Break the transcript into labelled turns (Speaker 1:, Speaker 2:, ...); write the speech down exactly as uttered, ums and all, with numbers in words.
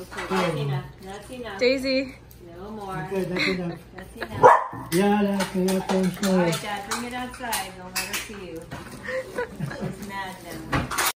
Speaker 1: Okay, that's enough. That's enough.
Speaker 2: Daisy.
Speaker 1: A little more.
Speaker 3: Okay, that's enough.
Speaker 1: That's enough.
Speaker 3: Yeah, that's enough. Thanks,
Speaker 1: All
Speaker 3: Lord.
Speaker 1: right, Dad, bring it outside. Don't let her see you. She's mad now.